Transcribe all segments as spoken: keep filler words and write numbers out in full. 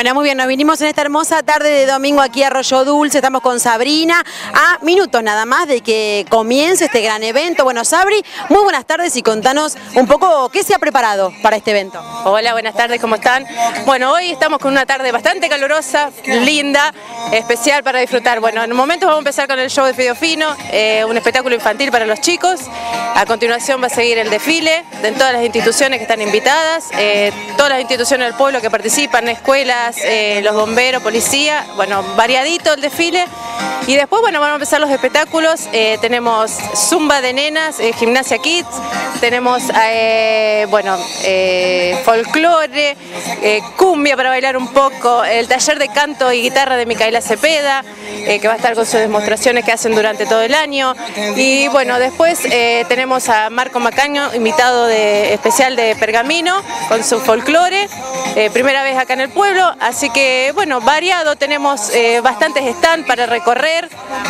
Bueno, muy bien, nos vinimos en esta hermosa tarde de domingo aquí a Arroyo Dulce, estamos con Sabrina, a minutos nada más de que comience este gran evento. Bueno, Sabri, muy buenas tardes y contanos un poco qué se ha preparado para este evento. Hola, buenas tardes, ¿cómo están? Bueno, hoy estamos con una tarde bastante calurosa, linda, especial para disfrutar. Bueno, en un momento vamos a empezar con el show de Fideo Fino, eh, un espectáculo infantil para los chicos. A continuación va a seguir el desfile de todas las instituciones que están invitadas, eh, todas las instituciones del pueblo que participan, escuelas, eh, los bomberos, policía, bueno, variadito el desfile. Y después, bueno, van a empezar los espectáculos, eh, tenemos zumba de nenas, eh, gimnasia kids, tenemos, eh, bueno, eh, folclore, eh, cumbia para bailar un poco, el taller de canto y guitarra de Micaela Cepeda, eh, que va a estar con sus demostraciones que hacen durante todo el año. Y bueno, después eh, tenemos a Marco Macaño, invitado de, especial de Pergamino, con su folclore, eh, primera vez acá en el pueblo, así que bueno, variado, tenemos eh, bastantes stands para recorrer,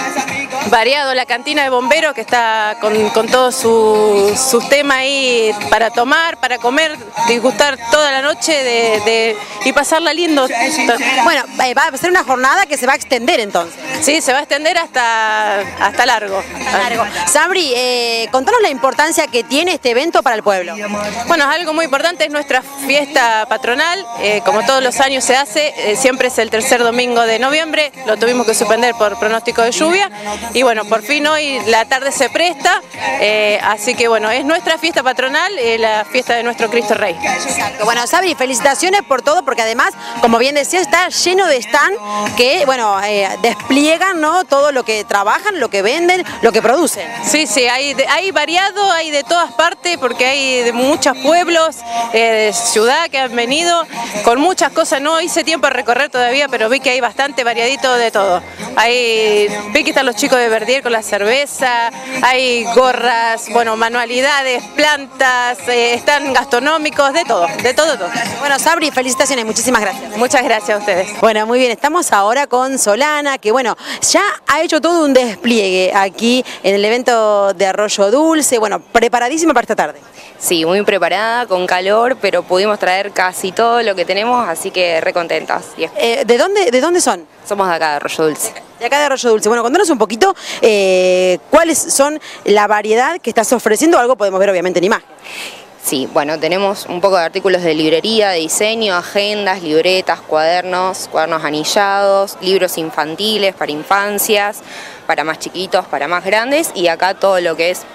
variado la cantina de bomberos que está con, con todos sus su temas ahí para tomar, para comer, disgustar toda la noche de, de, y pasarla lindo. Bueno, va a ser una jornada que se va a extender entonces. Sí, se va a extender hasta, hasta largo. Hasta largo. Sabri, eh, contanos la importancia que tiene este evento para el pueblo. Bueno, algo muy importante es nuestra fiesta patronal, eh, como todos los años se hace, eh, siempre es el tercer domingo de noviembre, lo tuvimos que suspender por pronóstico de lluvia y bueno, por fin hoy la tarde se presta, eh, así que bueno, es nuestra fiesta patronal, eh, la fiesta de nuestro Cristo Rey. Exacto. Bueno, Sabri, felicitaciones por todo, porque además, como bien decía, está lleno de stand que, bueno, eh, despliegan, ¿no?, todo lo que trabajan, lo que venden, lo que producen. Sí, sí, hay, de, hay variado, hay de todas partes, porque hay de muchos pueblos, eh, de ciudad que han venido con muchas cosas. No hice tiempo a recorrer todavía, pero vi que hay bastante variadito de todo. Hay, vi que están los chicos de Verdier con la cerveza, hay gorras, bueno, manualidades, plantas, eh, están gastronómicos, de todo, de todo, todo. Bueno, Sabri, felicitaciones, muchísimas gracias. Muchas gracias a ustedes. Bueno, muy bien, estamos ahora con Solana, que bueno, ya ha hecho todo un despliegue aquí en el evento de Arroyo Dulce, bueno, preparadísima para esta tarde. Sí, muy preparada, con calor, pero pudimos traer casi todo lo que tenemos, así que re contentas. Eh, ¿de dónde, ¿De dónde son? Somos de acá, de Arroyo Dulce. De acá de Arroyo Dulce. Bueno, contanos un poquito eh, cuáles son la variedad que estás ofreciendo, algo podemos ver obviamente en imagen. Sí, bueno, tenemos un poco de artículos de librería, de diseño, agendas, libretas, cuadernos, cuadernos anillados, libros infantiles para infancias, para más chiquitos, para más grandes, y acá todo lo que es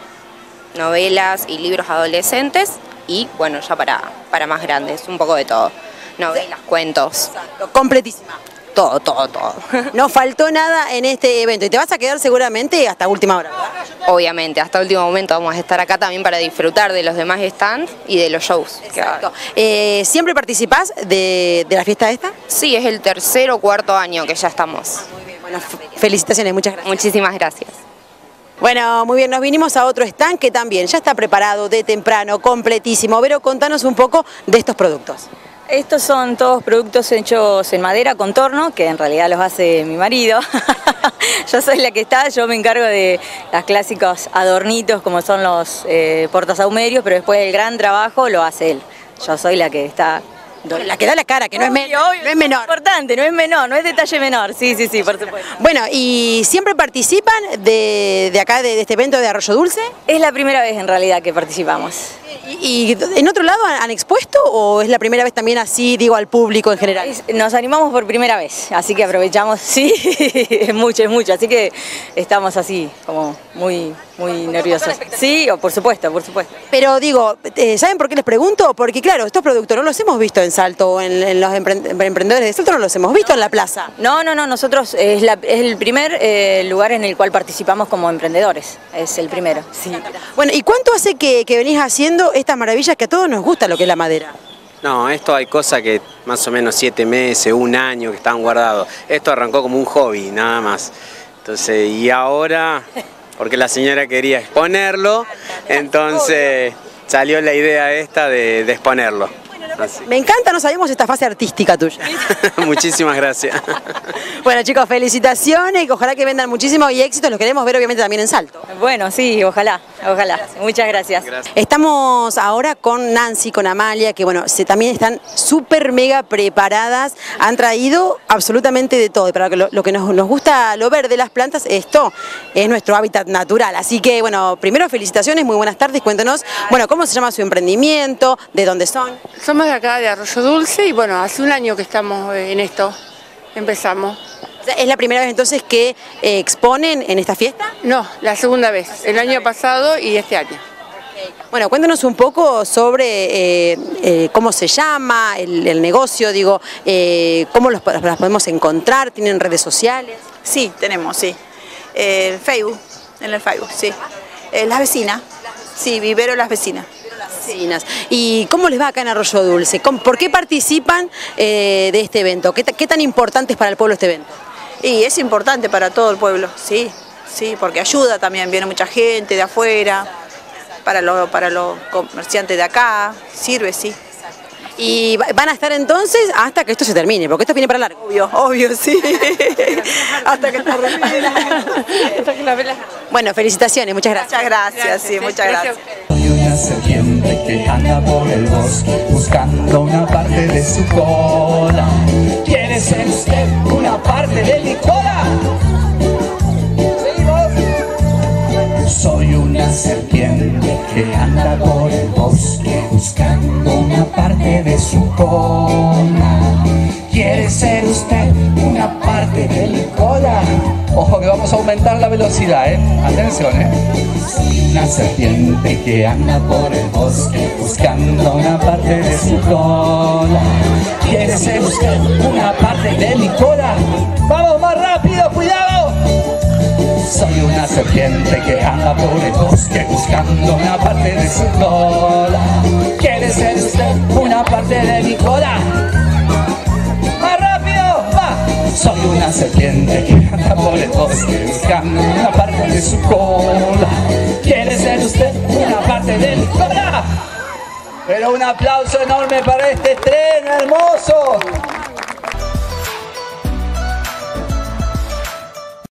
novelas y libros adolescentes y bueno, ya para, para más grandes, un poco de todo. Novelas, cuentos. Exacto, completísima. Todo, todo, todo. No faltó nada en este evento y te vas a quedar seguramente hasta última hora, ¿verdad? Obviamente, hasta último momento vamos a estar acá también para disfrutar de los demás stands y de los shows. Exacto. Eh, ¿Siempre participás de, de la fiesta esta? Sí, es el tercer o cuarto año que ya estamos. Muy bien, bueno, felicitaciones, muchas gracias. Muchísimas gracias. Bueno, muy bien, nos vinimos a otro stand que también ya está preparado de temprano, completísimo. Vero, contanos un poco de estos productos. Estos son todos productos hechos en madera con torno, que en realidad los hace mi marido. Yo soy la que está, yo me encargo de los clásicos adornitos como son los eh, portasahumerios, pero después el gran trabajo lo hace él. Yo soy la que está... La que da la cara, que no, obvio, es, me obvio, no es menor. Es importante, no es menor, no es detalle menor, sí, sí, sí, por supuesto. Bueno, ¿y siempre participan de, de acá, de, de este evento de Arroyo Dulce? Es la primera vez en realidad que participamos. ¿Y, y en otro lado han expuesto o es la primera vez también así, digo, al público en general? Nos animamos por primera vez, así que aprovechamos, sí, es mucho, es mucho, así que estamos así, como muy... muy nerviosos. Sí, por supuesto, por supuesto. Pero digo, ¿saben por qué les pregunto? Porque claro, estos productos no los hemos visto en Salto, o en, en los emprendedores de Salto no los hemos visto en la plaza. No, no, no, nosotros es, la, es el primer eh, lugar en el cual participamos como emprendedores, es el primero, sí. Bueno, ¿y cuánto hace que, que venís haciendo estas maravillas que a todos nos gusta lo que es la madera? No, esto hay cosas que más o menos siete meses, un año que están guardados. Esto arrancó como un hobby, nada más. Entonces, y ahora... porque la señora quería exponerlo, entonces salió la idea esta de, de exponerlo. Así. Me encanta, no sabemos esta fase artística tuya. Muchísimas gracias. Bueno chicos, felicitaciones y ojalá que vendan muchísimo y éxitos, los queremos ver obviamente también en Salto. Bueno, sí, ojalá. Ojalá, muchas gracias. Gracias. Estamos ahora con Nancy, con Amalia, que bueno, se, también están súper mega preparadas, han traído absolutamente de todo. Pero lo, lo que nos, nos gusta lo ver de las plantas, esto es nuestro hábitat natural. Así que bueno, primero felicitaciones, muy buenas tardes, cuéntanos, bueno, ¿cómo se llama su emprendimiento? ¿De dónde son? Somos de acá, de Arroyo Dulce, y bueno, hace un año que estamos en esto, empezamos. ¿Es la primera vez entonces que eh, exponen en esta fiesta? No, la segunda vez, el año pasado y este año. Bueno, cuéntanos un poco sobre eh, eh, cómo se llama el, el negocio, digo, eh, cómo los, las podemos encontrar, ¿tienen redes sociales? Sí, tenemos, sí. El Facebook, en el Facebook, sí. Eh, las vecinas, sí, Vivero Las Vecinas. Vecinas. ¿Y cómo les va acá en Arroyo Dulce? ¿Por qué participan eh, de este evento? ¿Qué, ¿Qué tan importante es para el pueblo este evento? Y es importante para todo el pueblo, sí, sí, porque ayuda también, viene mucha gente de afuera, para los, para los comerciantes de acá, sirve, sí. Y van a estar entonces hasta que esto se termine, porque esto viene para largo. Obvio, obvio, sí. Hasta que está Bueno, felicitaciones, muchas gracias. Muchas gracias, sí, muchas gracias. Soy una serpiente que anda por el bosque buscando una parte de su cola. ¿Quiere ser usted una parte de mi cola? Soy una serpiente que anda por el bosque buscando una parte de su cola. ¿Quiere ser usted una parte de mi cola? Ojo que vamos a aumentar la velocidad, ¿eh? Atención, ¿eh? Soy una serpiente que anda por el bosque buscando una parte de su cola. ¿Quiere ser usted una parte de mi cola? ¡Vamos más rápido, cuidado! Soy una serpiente que anda por el bosque buscando una parte de su cola. ¿Quiere ser usted una parte de mi cola? ¡Más rápido! ¡Va! Soy una serpiente que anda por el bosque buscando una parte de su cola. ¿Quiere ser usted una parte de mi cola? Pero un aplauso enorme para este estreno hermoso.